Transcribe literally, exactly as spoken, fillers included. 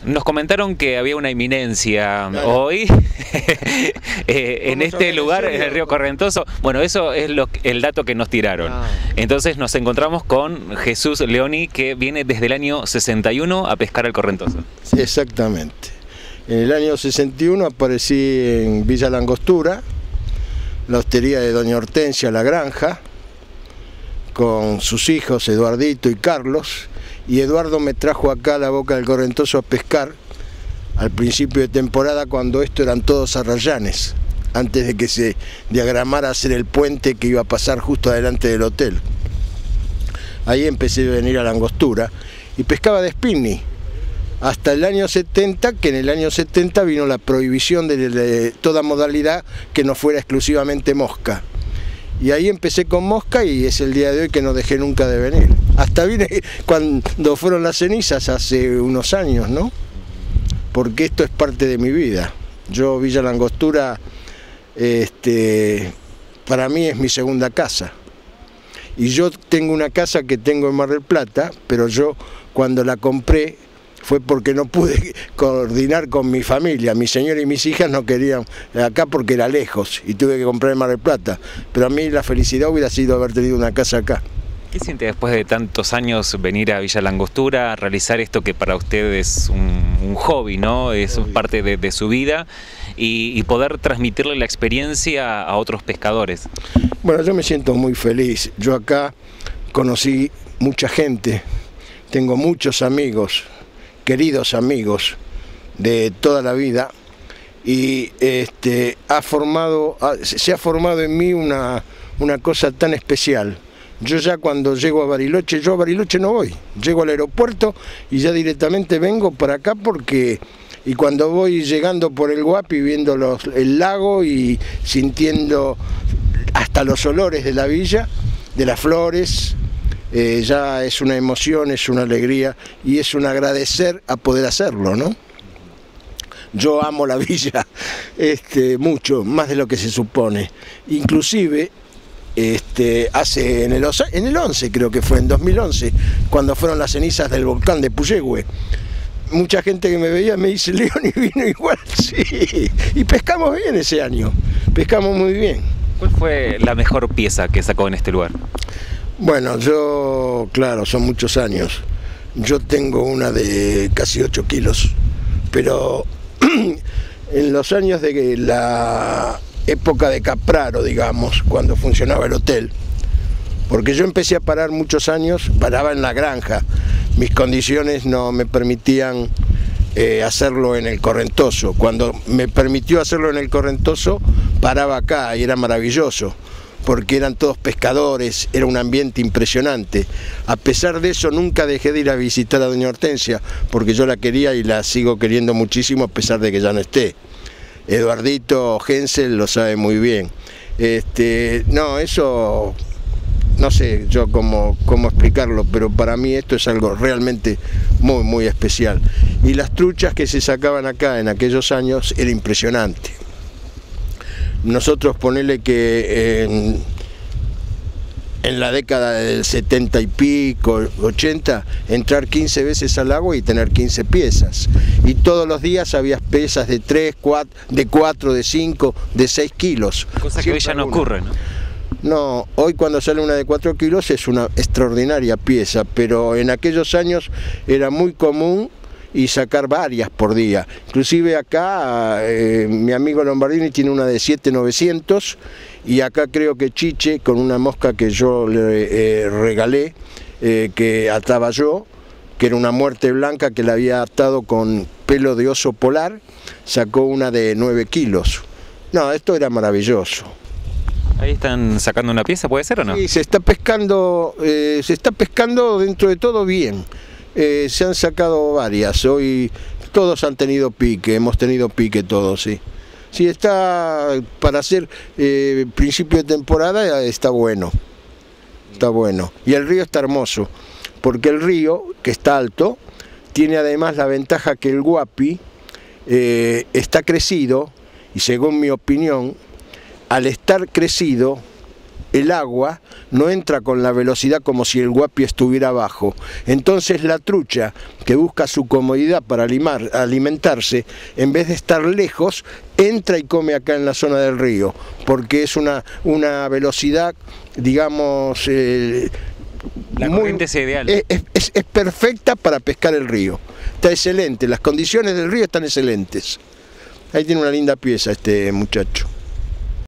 Nos comentaron que había una inminencia claro. hoy eh, en este lugar, en el río Correntoso. Bueno, eso es lo, el dato que nos tiraron. Ah. Entonces nos encontramos con Jesús Leoni, que viene desde el año sesenta y uno a pescar al Correntoso. Sí, exactamente. En el año sesenta y uno aparecí en Villa Langostura, la hostería de doña Hortensia La Granja, con sus hijos Eduardito y Carlos. Y Eduardo me trajo acá a la boca del Correntoso a pescar al principio de temporada, cuando esto eran todos arrayanes, antes de que se diagramara hacer el puente que iba a pasar justo adelante del hotel. Ahí empecé a venir a la Angostura y pescaba de spinning hasta el año setenta, que en el año setenta vino la prohibición de, de toda modalidad que no fuera exclusivamente mosca. Y ahí empecé con mosca y es el día de hoy que no dejé nunca de venir. Hasta vine cuando fueron las cenizas hace unos años, ¿no? Porque esto es parte de mi vida. Yo, Villa Langostura, este, para mí es mi segunda casa. Y yo tengo una casa que tengo en Mar del Plata, pero yo cuando la compré fue porque no pude coordinar con mi familia. Mi señora y mis hijas no querían acá porque era lejos y tuve que comprar en Mar del Plata. Pero a mí la felicidad hubiera sido haber tenido una casa acá. ¿Qué siente después de tantos años venir a Villa Langostura, a realizar esto que para usted es un, un hobby, ¿no? Es hobby. parte de, de su vida y, y poder transmitirle la experiencia a otros pescadores? Bueno, yo me siento muy feliz. Yo acá conocí mucha gente, tengo muchos amigos, queridos amigos de toda la vida, y este, ha formado, se ha formado en mí una, una cosa tan especial. Yo ya cuando llego a Bariloche, yo a Bariloche no voy, llego al aeropuerto y ya directamente vengo para acá porque, y cuando voy llegando por el Guapi viendo los, el lago y sintiendo hasta los olores de la villa, de las flores, Eh, ya es una emoción, es una alegría y es un agradecer a poder hacerlo, ¿no? Yo amo la villa este, mucho, más de lo que se supone. Inclusive, este, hace en el, en el once, creo que fue en dos mil once, cuando fueron las cenizas del volcán de Puyehue, mucha gente que me veía me dice, Leoni vino igual, sí, y pescamos bien ese año, pescamos muy bien. ¿Cuál fue la mejor pieza que sacó en este lugar? Bueno, yo, claro, son muchos años. Yo tengo una de casi ocho kilos, pero en los años de la época de Capraro, digamos, cuando funcionaba el hotel, porque yo empecé a parar muchos años, paraba en la granja, mis condiciones no me permitían eh, hacerlo en el Correntoso. Cuando me permitió hacerlo en el Correntoso, paraba acá y era maravilloso, porque eran todos pescadores, era un ambiente impresionante. A pesar de eso nunca dejé de ir a visitar a doña Hortensia, porque yo la quería y la sigo queriendo muchísimo a pesar de que ya no esté. Eduardito Hensel lo sabe muy bien. Este, no, eso, no sé yo cómo, cómo explicarlo, pero para mí esto es algo realmente muy, muy especial. Y las truchas que se sacaban acá en aquellos años era impresionante. Nosotros ponele que en, en la década del setenta y pico, ochenta, entrar quince veces al agua y tener quince piezas. Y todos los días había piezas de tres, cuatro, de cuatro, de cinco, de seis kilos. Cosa que hoy ya no ocurre, ¿no? No, hoy cuando sale una de cuatro kilos es una extraordinaria pieza, pero en aquellos años era muy común y sacar varias por día. Inclusive acá eh, mi amigo Lombardini tiene una de siete mil novecientos y acá creo que Chiche, con una mosca que yo le eh, regalé, eh, que ataba yo, que era una muerte blanca que la había atado con pelo de oso polar, sacó una de nueve kilos. No, esto era maravilloso. Ahí están sacando una pieza, ¿puede ser o no? Sí, se está pescando, eh, se está pescando dentro de todo bien. Eh, se han sacado varias, hoy todos han tenido pique, hemos tenido pique todos, sí. Si está para hacer eh, principio de temporada, está bueno, está bueno. Y el río está hermoso, porque el río, que está alto, tiene además la ventaja que el Guapi eh, está crecido, y según mi opinión, al estar crecido, el agua no entra con la velocidad como si el guapi estuviera abajo. Entonces la trucha, que busca su comodidad para limar, alimentarse, en vez de estar lejos, entra y come acá en la zona del río, porque es una, una velocidad, digamos, eh, la corriente es ideal. Es, es, es perfecta para pescar el río. Está excelente, las condiciones del río están excelentes. Ahí tiene una linda pieza este muchacho.